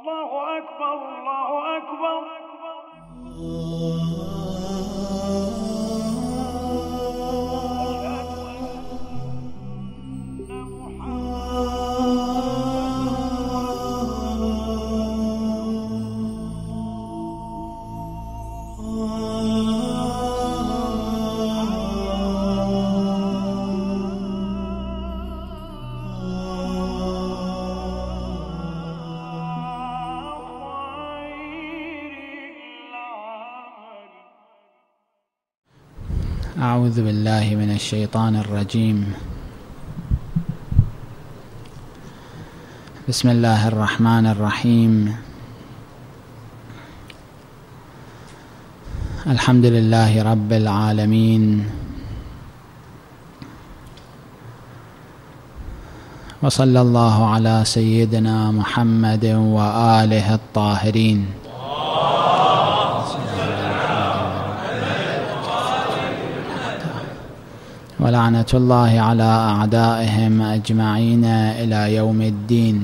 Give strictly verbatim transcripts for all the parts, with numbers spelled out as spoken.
الله أكبر الله أكبر. أعوذ بالله من الشيطان الرجيم. بسم الله الرحمن الرحيم. الحمد لله رب العالمين، وصلى الله على سيدنا محمد وآله الطاهرين. ولعنة الله على أعدائهم أجمعين إلى يوم الدين.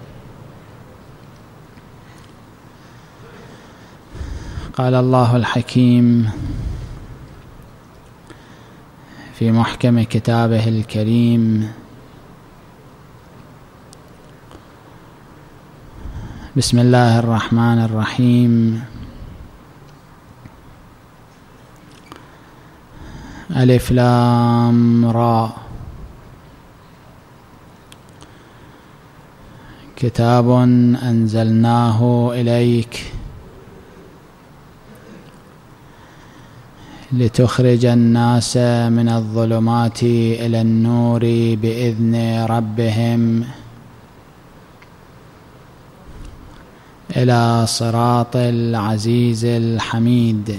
قال الله الحكيم في محكم كتابه الكريم: بسم الله الرحمن الرحيم. ألف لام را. كتاب أنزلناه إليك لتخرج الناس من الظلمات إلى النور بإذن ربهم إلى صراط العزيز الحميد.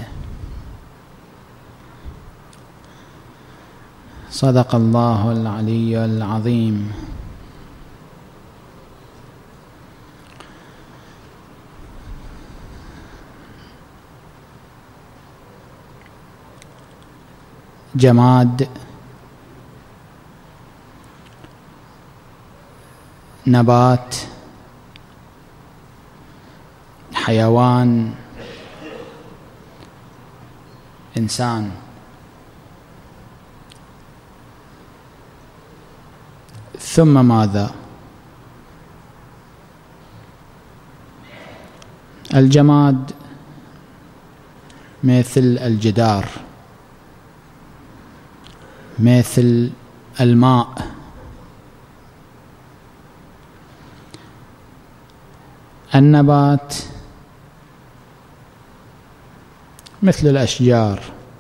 صدق الله العلي العظيم. جماد، نبات، حيوان، إنسان. ثم ماذا؟ الجماد مثل الجدار، مثل الماء، النبات مثل الأشجار،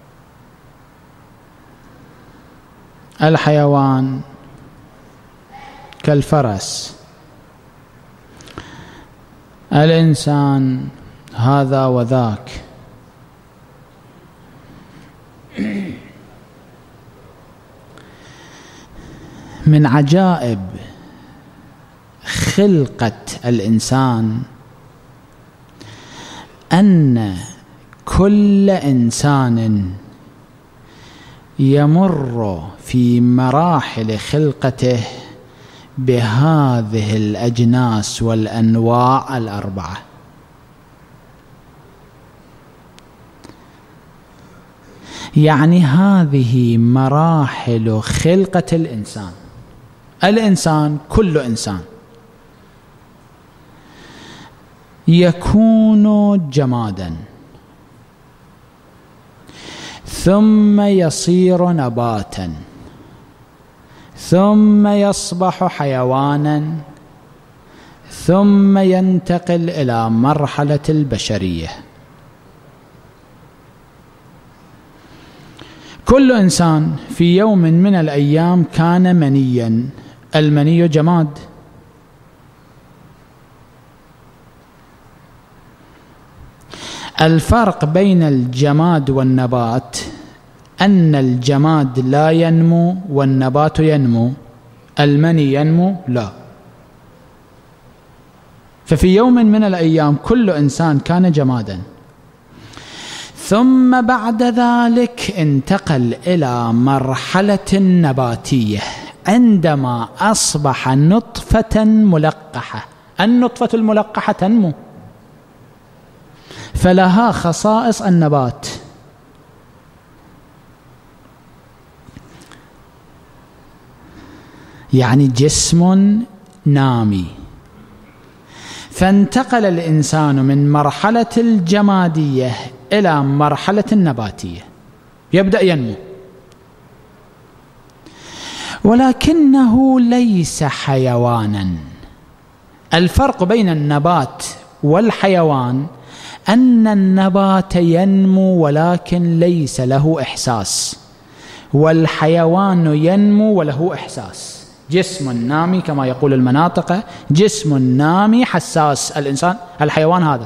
الحيوان كالفرس، الإنسان هذا وذاك. من عجائب خلقة الإنسان أن كل إنسان يمر في مراحل خلقته بهذه الأجناس والأنواع الأربعة. يعني هذه مراحل خلقة الإنسان. الإنسان كل إنسان يكون جمادا، ثم يصير نباتا، ثم يصبح حيوانا، ثم ينتقل إلى مرحلة البشرية. كل إنسان في يوم من الأيام كان منيا. المني جماد. الفرق بين الجماد والنبات أن الجماد لا ينمو والنبات ينمو. المني ينمو؟ لا. ففي يوم من الأيام كل إنسان كان جمادا، ثم بعد ذلك انتقل إلى مرحلة نباتية عندما أصبح نطفة ملقحة النطفة الملقحة تنمو، فلها خصائص النبات. يعني جسم نامي. فانتقل الإنسان من مرحلة الجمادية إلى مرحلة النباتية، يبدأ ينمو، ولكنه ليس حيوانا. الفرق بين النبات والحيوان أن النبات ينمو ولكن ليس له إحساس، والحيوان ينمو وله إحساس. جسم نامي كما يقول المناطق، جسم نامي حساس. الإنسان الحيوان هذا.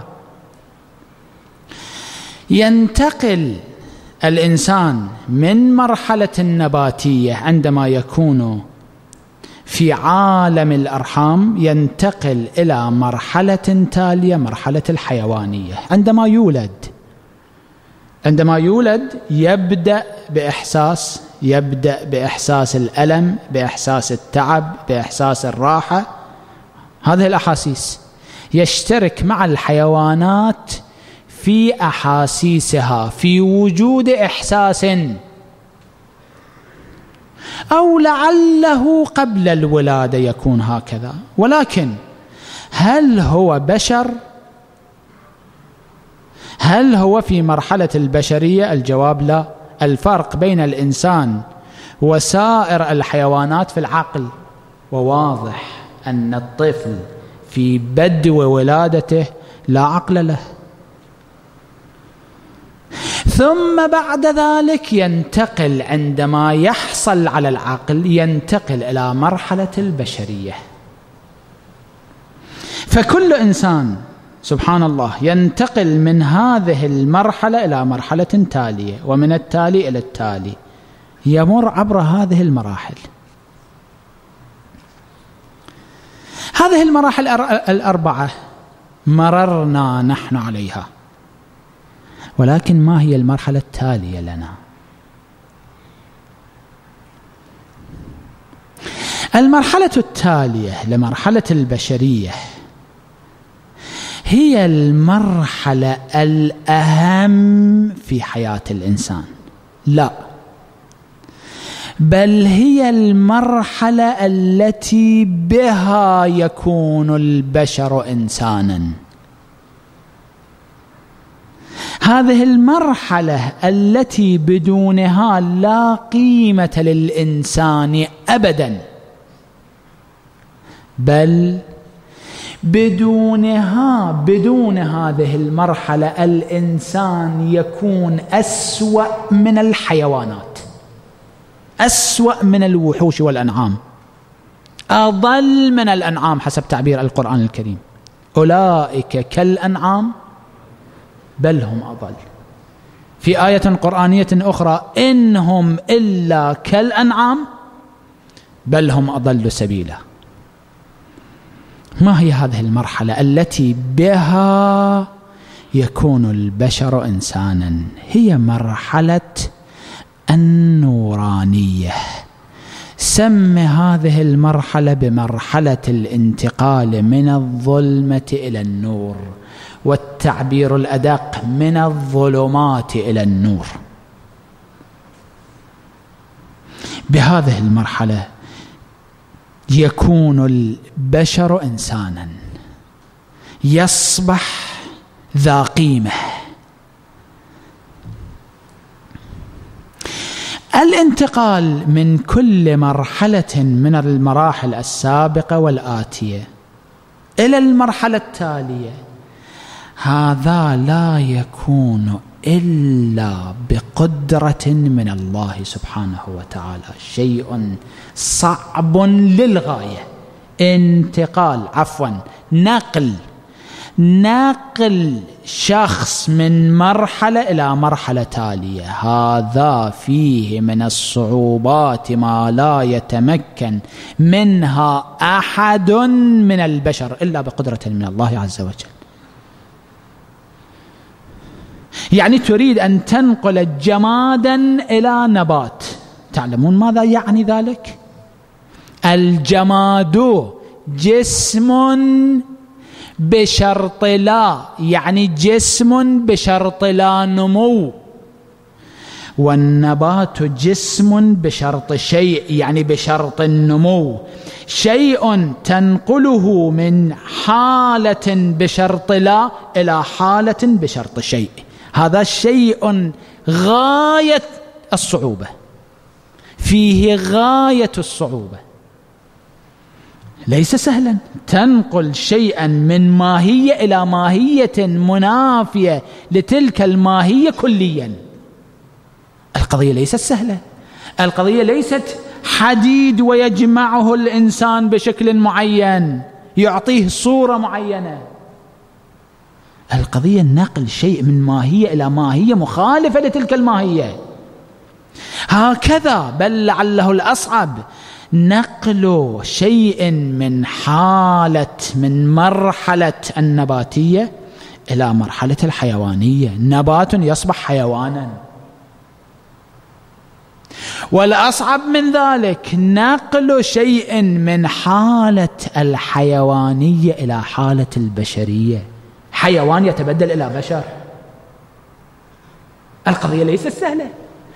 ينتقل الإنسان من مرحلة النباتية عندما يكون في عالم الأرحام، ينتقل إلى مرحلة تالية، مرحلة الحيوانية. عندما يولد عندما يولد يبدأ بإحساس يبدأ بإحساس الألم، بإحساس التعب، بإحساس الراحة. هذه الأحاسيس يشترك مع الحيوانات في أحاسيسها، في وجود إحساس، أو لعله قبل الولادة يكون هكذا. ولكن هل هو بشر؟ هل هو في مرحلة البشرية؟ الجواب لا. الفرق بين الإنسان وسائر الحيوانات في العقل، وواضح أن الطفل في بدو ولادته لا عقل له. ثم بعد ذلك ينتقل، عندما يحصل على العقل ينتقل إلى مرحلة البشرية. فكل إنسان سبحان الله ينتقل من هذه المرحلة إلى مرحلة تالية، ومن التالي إلى التالي، يمر عبر هذه المراحل. هذه المراحل الأربعة مررنا نحن عليها، ولكن ما هي المرحلة التالية لنا؟ المرحلة التالية لمرحلة البشرية هي المرحلة الأهم في حياة الإنسان. لا، بل هي المرحلة التي بها يكون البشر إنسانا. هذه المرحلة التي بدونها لا قيمة للإنسان أبدا، بل بدونها بدون هذه المرحلة الإنسان يكون أسوأ من الحيوانات، أسوأ من الوحوش والأنعام، أضل من الأنعام حسب تعبير القرآن الكريم. أولئك كالأنعام بل هم أضل. في آية قرآنية أخرى إنهم إلا كالأنعام بل هم أضل سبيلا. ما هي هذه المرحلة التي بها يكون البشر إنسانا؟ هي مرحلة النورانية. سم هذه المرحلة بمرحلة الانتقال من الظلمة إلى النور، والتعبير الأدق من الظلمات إلى النور. بهذه المرحلة يكون البشر إنسانا، يصبح ذا قيمة. الانتقال من كل مرحلة من المراحل السابقة والآتية إلى المرحلة التالية، هذا لا يكون إلا بقدرة من الله سبحانه وتعالى. شيء صعب للغاية. انتقال عفوا نقل نقل شخص من مرحلة إلى مرحلة تالية، هذا فيه من الصعوبات ما لا يتمكن منها أحد من البشر إلا بقدرة من الله عز وجل. يعني تريد أن تنقل جمادا إلى نبات، تعلمون ماذا يعني ذلك؟ الجماد جسم بشرط لا، يعني جسم بشرط لا نمو، والنبات جسم بشرط شيء، يعني بشرط النمو. شيء تنقله من حالة بشرط لا إلى حالة بشرط شيء، هذا شيء غاية الصعوبة، فيه غاية الصعوبة، ليس سهلا. تنقل شيئا من ماهية إلى ماهية منافية لتلك الماهية كليا. القضية ليست سهلة، القضية ليست حديد ويجمعه الإنسان بشكل معين يعطيه صورة معينة. القضية نقل شيء من ماهية إلى ماهية مخالفة لتلك الماهية. هكذا بل لعله الأصعب نقل شيء من حالة من مرحلة النباتية إلى مرحلة الحيوانية. نبات يصبح حيوانا. والأصعب من ذلك نقل شيء من حالة الحيوانية إلى حالة البشرية، حيوان يتبدل إلى بشر. القضية ليست سهلة.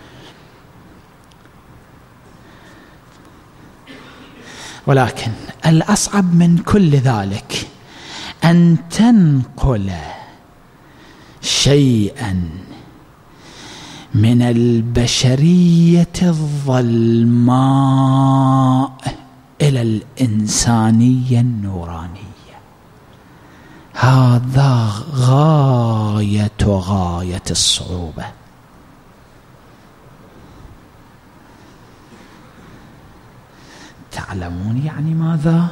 ولكن الأصعب من كل ذلك أن تنقل شيئا من البشرية الظلماء إلى الإنسانية النورانية. هذا غاية غاية الصعوبة. تعلمون يعني ماذا؟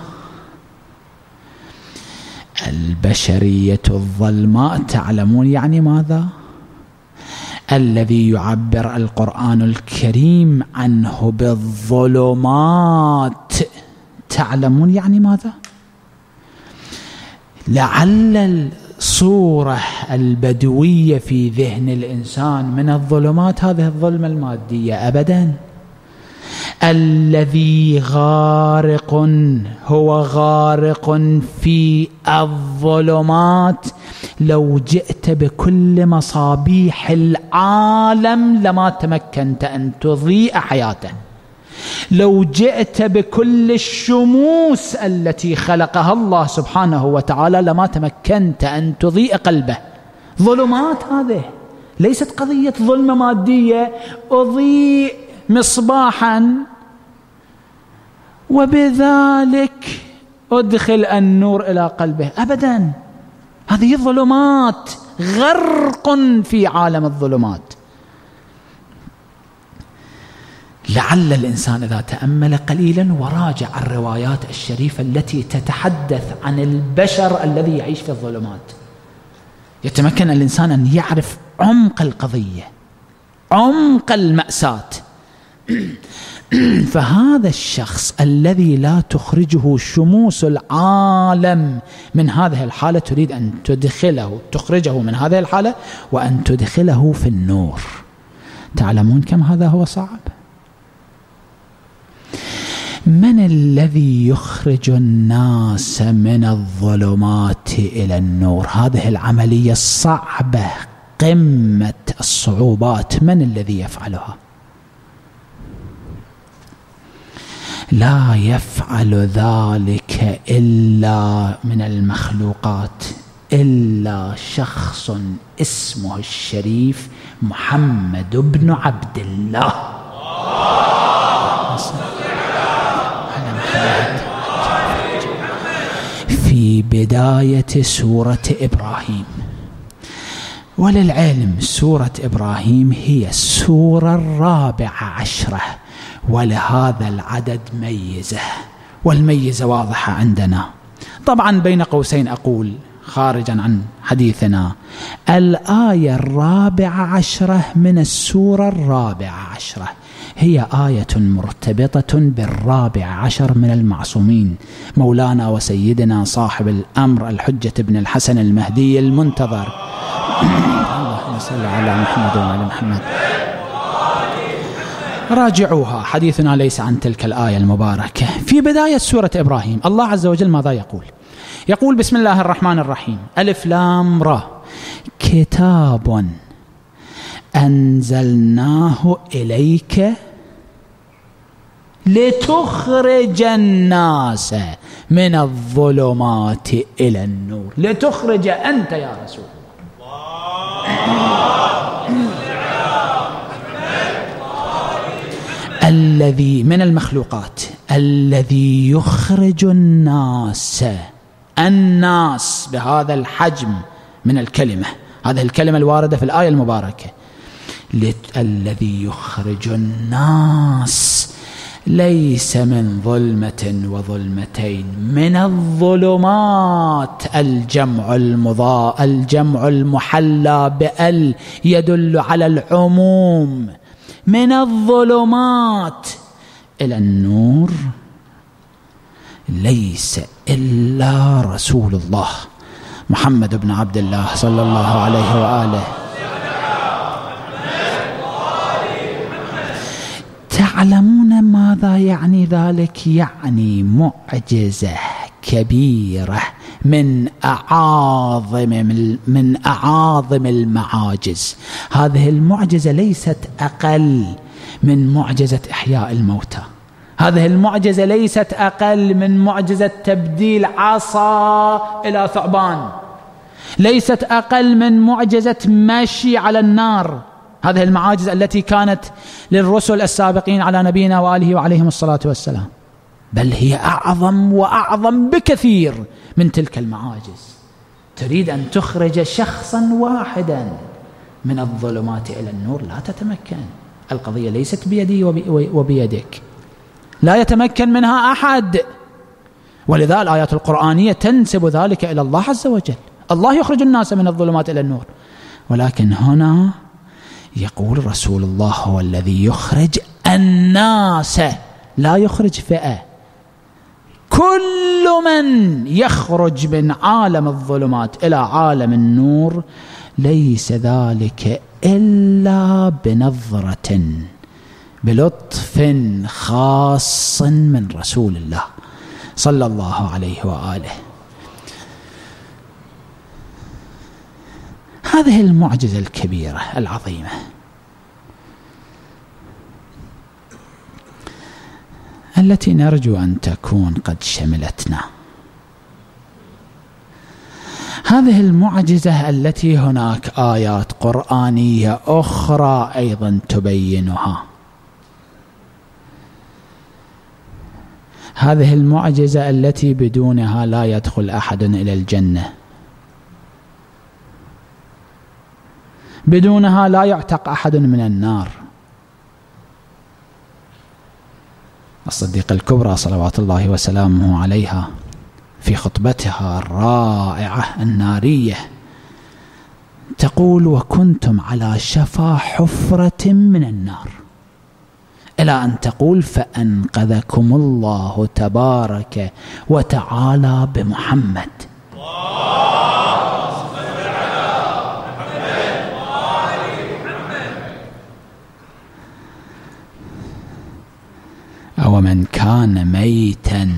البشرية الظلماء تعلمون يعني ماذا؟ الذي يعبر القرآن الكريم عنه بالظلمات تعلمون يعني ماذا؟ لعل الصورة البدوية في ذهن الإنسان من الظلمات هذه الظلمة المادية، أبدا. الذي غارق هو غارق في الظلمات. لو جئت بكل مصابيح العالم لما تمكنت أن تضيء حياته. لو جئت بكل الشموس التي خلقها الله سبحانه وتعالى لما تمكنت أن تضيء قلبه. ظلمات هذه ليست قضية ظلمة مادية أضيء مصباحا وبذلك أدخل النور إلى قلبه، أبدا. هذه ظلمات، غرق في عالم الظلمات. لعل الإنسان إذا تأمل قليلا وراجع الروايات الشريفة التي تتحدث عن البشر الذي يعيش في الظلمات يتمكن الإنسان أن يعرف عمق القضية، عمق المأساة. فهذا الشخص الذي لا تخرجه شموس العالم من هذه الحالة تريد أن تدخله تخرجه من هذه الحالة وأن تدخله في النور. تعلمون كم هذا هو صعب؟ من الذي يخرج الناس من الظلمات إلى النور؟ هذه العملية الصعبة قمة الصعوبات، من الذي يفعلها؟ لا يفعل ذلك إلا من المخلوقات إلا شخص اسمه الشريف محمد بن عبد الله. في بداية سورة إبراهيم، وللعلم سورة إبراهيم هي السورة الرابعة عشرة، ولهذا العدد ميزة، والميزة واضحة عندنا. طبعا بين قوسين أقول خارجا عن حديثنا، الآية الرابعة عشرة من السورة الرابعة عشرة هي آية مرتبطة بالرابع عشر من المعصومين، مولانا وسيدنا صاحب الأمر الحجة بن الحسن المهدي المنتظر. اللهم صل على محمد وعلى محمد. راجعوها، حديثنا ليس عن تلك الآية المباركة. في بداية سورة إبراهيم الله عز وجل ماذا يقول؟ يقول بسم الله الرحمن الرحيم ألف لام را كتاب أنزلناه إليك لتخرج الناس من الظلمات إلى النور. لتخرج أنت يا رسول الله الذي من المخلوقات الذي يخرج الناس الناس بهذا الحجم من الكلمة، هذه الكلمة الواردة في الآية المباركة، الذي يخرج الناس ليس من ظلمة وظلمتين، من الظلمات الجمع المضاء الجمع المحلى بأل يدل على العموم، من الظلمات إلى النور ليس إلا رسول الله محمد بن عبد الله صلى الله عليه وآله. تعلمون ماذا يعني ذلك؟ يعني معجزة كبيرة من أعاظم من أعاظم المعاجز. هذه المعجزة ليست أقل من معجزة إحياء الموتى، هذه المعجزة ليست أقل من معجزة تبديل عصا إلى ثعبان، ليست أقل من معجزة مشي على النار. هذه المعاجز التي كانت للرسل السابقين على نبينا وآله وعليهم الصلاة والسلام، بل هي أعظم وأعظم بكثير من تلك المعاجز. تريد أن تخرج شخصا واحدا من الظلمات إلى النور، لا تتمكن. القضية ليست بيدي وبيدك، لا يتمكن منها أحد، ولذا الآيات القرآنية تنسب ذلك إلى الله عز وجل. الله يخرج الناس من الظلمات إلى النور، ولكن هنا يقول رسول الله هو الذي يخرج الناس، لا يخرج فئة. كل من يخرج من عالم الظلمات إلى عالم النور ليس ذلك إلا بنظرة بلطف خاص من رسول الله صلى الله عليه وآله. هذه المعجزة الكبيرة العظيمة التي نرجو أن تكون قد شملتنا، هذه المعجزة التي هناك آيات قرآنية أخرى أيضا تبينها، هذه المعجزة التي بدونها لا يدخل أحد إلى الجنة، بدونها لا يعتق أحد من النار. الصديقة الكبرى صلوات الله وسلامه عليها في خطبتها الرائعة النارية تقول: وكنتم على شفا حفرة من النار، إلى أن تقول: فأنقذكم الله تبارك وتعالى بمحمد. ومن كان ميتا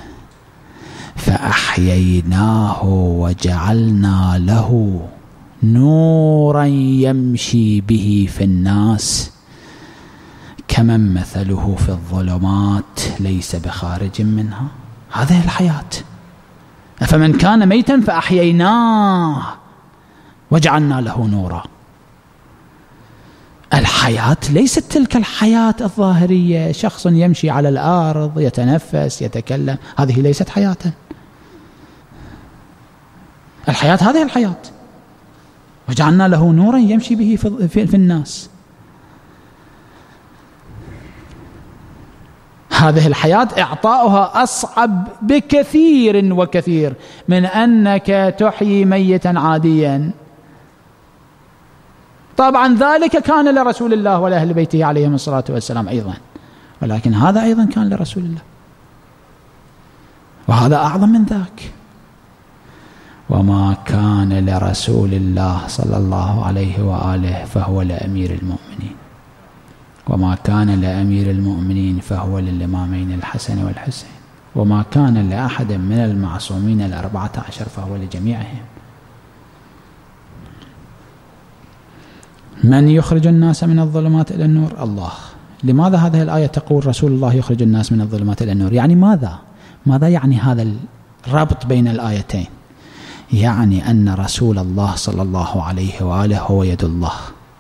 فأحييناه وجعلنا له نورا يمشي به في الناس كمن مثله في الظلمات ليس بخارج منها. هذه الحياة. فمن كان ميتا فأحييناه وجعلنا له نورا. الحياة ليست تلك الحياة الظاهرية، شخص يمشي على الأرض يتنفس يتكلم، هذه ليست حياة. الحياة هذه الحياة، وجعلنا له نورا يمشي به في, في, في الناس. هذه الحياة إعطاؤها أصعب بكثير وكثير من أنك تحيي ميتا عاديا. طبعا ذلك كان لرسول الله ولأهل بيته عليهم الصلاة والسلام أيضا، ولكن هذا أيضا كان لرسول الله، وهذا أعظم من ذاك. وما كان لرسول الله صلى الله عليه وآله فهو لأمير المؤمنين، وما كان لأمير المؤمنين فهو للإمامين الحسن والحسين. وما كان لأحد من المعصومين الأربعة عشر فهو لجميعهم. من يخرج الناس من الظلمات إلى النور؟ الله. لماذا هذه الآية تقول رسول الله يخرج الناس من الظلمات إلى النور؟ يعني ماذا؟ ماذا يعني هذا الربط بين الآيتين؟ يعني أن رسول الله صلى الله عليه وآله هو يد الله.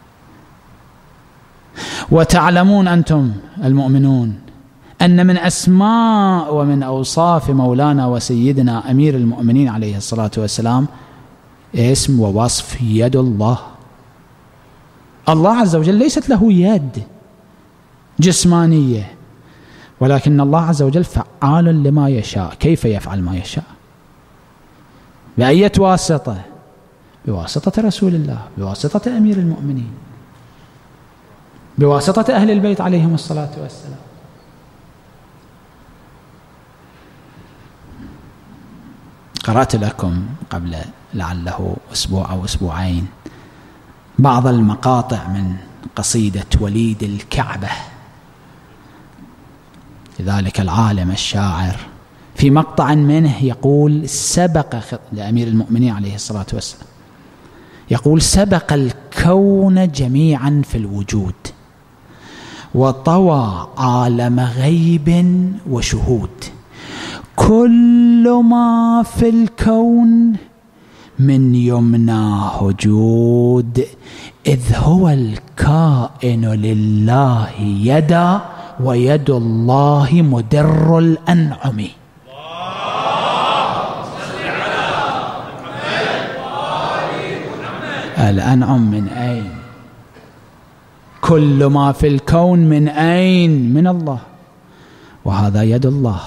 وتعلمون أنتم المؤمنون أن من أسماء ومن أوصاف مولانا وسيدنا أمير المؤمنين عليه الصلاة والسلام اسم ووصف يد الله. الله عز وجل ليست له يد جسمانية، ولكن الله عز وجل فعال لما يشاء. كيف يفعل ما يشاء؟ بأية واسطة؟ بواسطة رسول الله، بواسطة أمير المؤمنين، بواسطة أهل البيت عليهم الصلاة والسلام. قرأت لكم قبل لعله أسبوع أو أسبوعين بعض المقاطع من قصيدة وليد الكعبة لذلك العالم الشاعر. في مقطع منه يقول سبق لأمير المؤمنين عليه الصلاة والسلام، يقول سبق الكون جميعا في الوجود وطوى عالم غيب وشهود، كل ما في الكون من يمناه جود، إذ هو الكائن لله يدا ويد الله مدر الأنعم. الأنعم من أين؟ كل ما في الكون من أين؟ من الله، وهذا يد الله.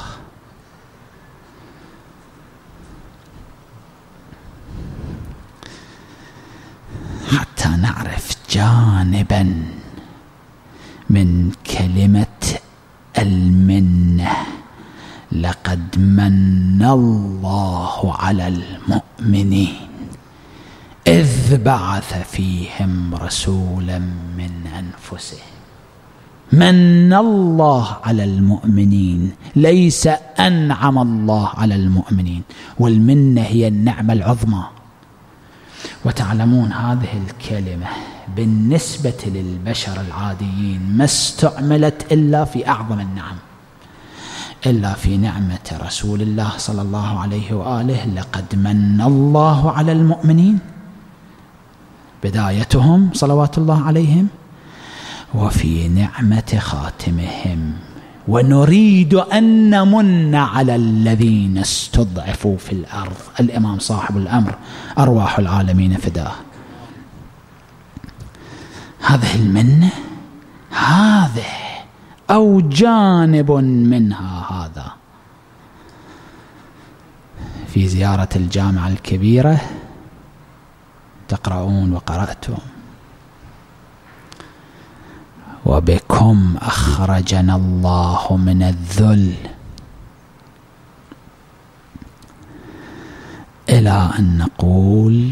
حتى نعرف جانبا من كلمة المنة، لقد من الله على المؤمنين إذ بعث فيهم رسولا من أنفسهم. من الله على المؤمنين، ليس أنعم الله على المؤمنين، والمنة هي النعمة العظمى. وتعلمون هذه الكلمة بالنسبة للبشر العاديين ما استعملت إلا في أعظم النعم، إلا في نعمة رسول الله صلى الله عليه وآله. لقد من الله على المؤمنين بدايتهم صلوات الله عليهم، وفي نعمة خاتمهم. ونريد أن نمن على الذين استضعفوا في الأرض. الإمام صاحب الأمر أرواح العالمين فداه. هذه المنة، هذه أو جانب منها هذا. في زيارة الجامعة الكبيرة تقرؤون وقرأتم: وبكم أخرجنا الله من الذل إلى أن نقول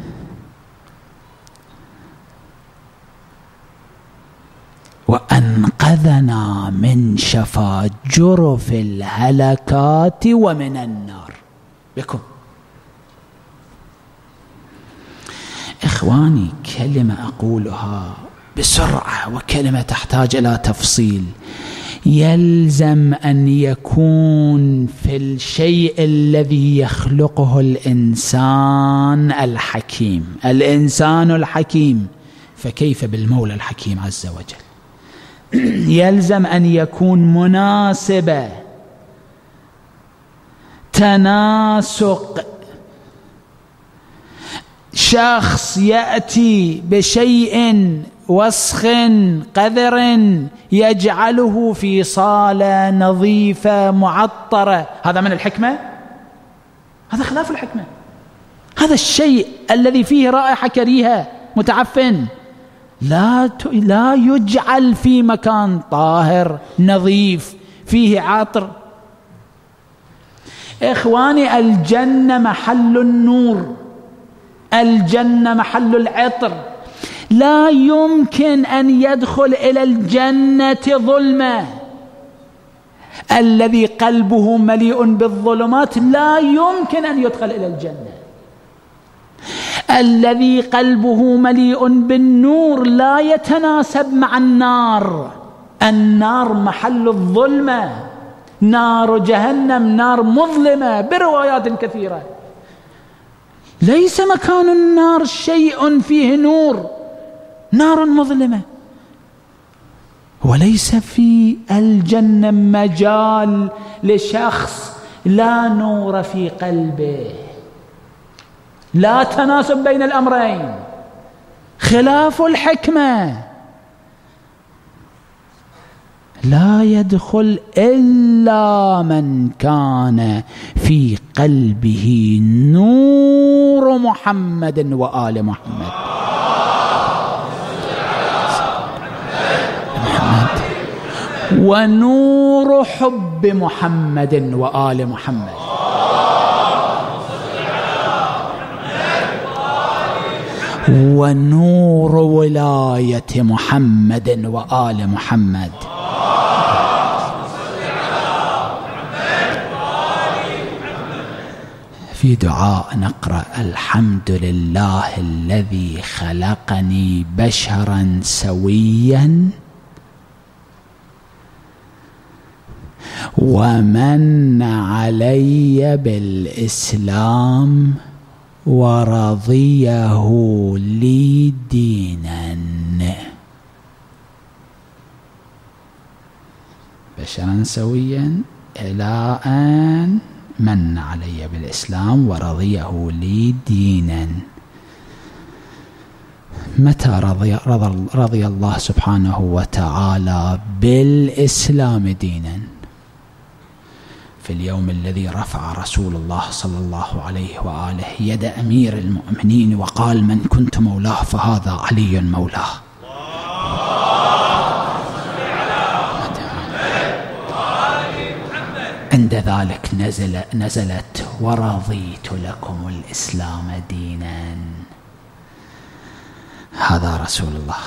وأنقذنا من شفا جرف الهلكات ومن النار. بكم. إخواني، كلمة أقولها بسرعة وكلمة تحتاج إلى تفصيل. يلزم أن يكون في الشيء الذي يخلقه الإنسان الحكيم، الإنسان الحكيم، فكيف بالمولى الحكيم عز وجل؟ يلزم أن يكون مناسبة، تناسق. شخص يأتي بشيء وسخ قذر يجعله في صالة نظيفة معطرة، هذا من الحكمة؟ هذا خلاف الحكمة. هذا الشيء الذي فيه رائحة كريهة متعفن لا لا يجعل في مكان طاهر نظيف فيه عطر. إخواني، الجنة محل النور، الجنة محل العطر. لا يمكن أن يدخل إلى الجنة ظلمة. الذي قلبه مليء بالظلمات لا يمكن أن يدخل إلى الجنة. الذي قلبه مليء بالنور لا يتناسب مع النار. النار محل الظلمة، نار جهنم نار مظلمة بروايات كثيرة. ليس مكان النار شيء فيه نور، نار مظلمة. وليس في الجنة مجال لشخص لا نور في قلبه. لا تناسب بين الأمرين، خلاف الحكمة. لا يدخل إلا من كان في قلبه نور محمد وآل محمد. ونور حب محمد وآل محمد. ونور ولاية محمد وآل محمد. في دعاء نقرأ: الحمد لله الذي خلقني بشرا سويا ومن علي بالإسلام ورضيه لي دينا. بشرا سويا إلى أن من علي بالإسلام ورضيه لي دينا. متى رضي, رضي, رضي الله سبحانه وتعالى بالإسلام دينا؟ في اليوم الذي رفع رسول الله صلى الله عليه وآله يد أمير المؤمنين وقال: من كنت مولاه فهذا علي مولاه. عند ذلك نزل نزلت: ورضيت لكم الإسلام دينا. هذا رسول الله،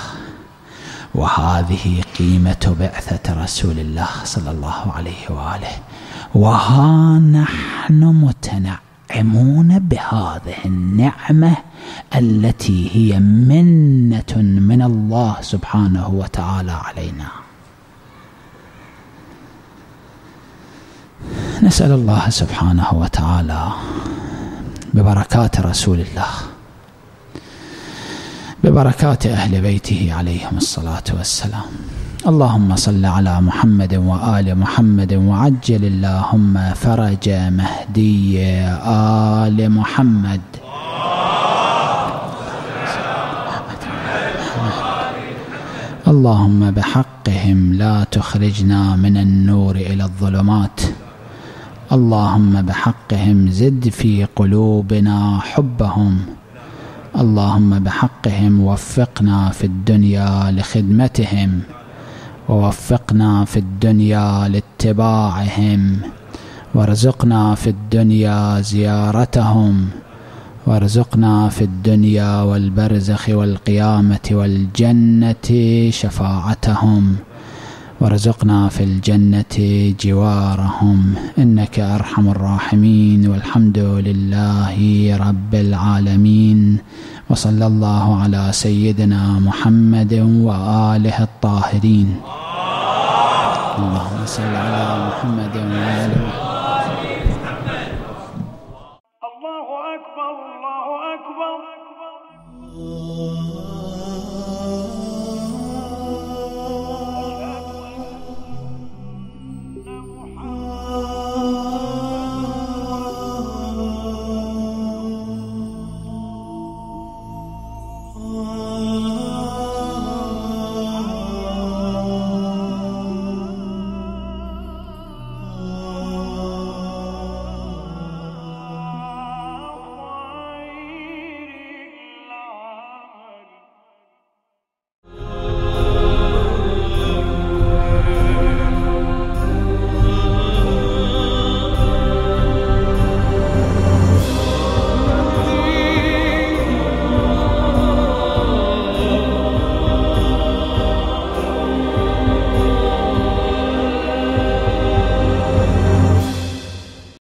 وهذه قيمة بعثة رسول الله صلى الله عليه وآله. وها نحن متنعمون بهذه النعمة التي هي منة من الله سبحانه وتعالى علينا. نسأل الله سبحانه وتعالى ببركات رسول الله، ببركات أهل بيته عليهم الصلاة والسلام. اللهم صل على محمد وآل محمد، وعجل اللهم فرج مهدي آل محمد. اللهم بحقهم لا تخرجنا من النور إلى الظلمات. اللهم بحقهم زد في قلوبنا حبهم. اللهم بحقهم وفقنا في الدنيا لخدمتهم، ووفقنا في الدنيا لاتباعهم، وارزقنا في الدنيا زيارتهم، وارزقنا في الدنيا والبرزخ والقيامة والجنة شفاعتهم، وارزقنا في الجنة جوارهم، إنك أرحم الراحمين. والحمد لله رب العالمين، وصلى الله على سيدنا محمد وآله الطاهرين. اللهم صل على محمد وآل محمد. الله أكبر الله أكبر.